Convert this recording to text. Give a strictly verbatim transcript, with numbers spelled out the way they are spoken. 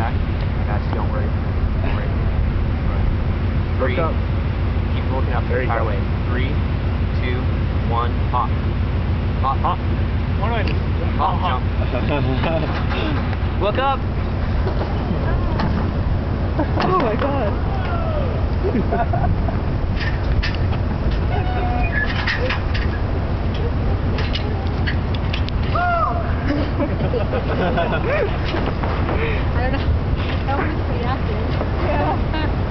back. I got you. Don't worry. Don't worry. Three. Look up. Keep looking up the There you entire go. way. Three, two, one, hop. Hop. Hop. What do I do? Hop, jump. Look up. Oh my god. I don't know. That was pretty active. Yeah.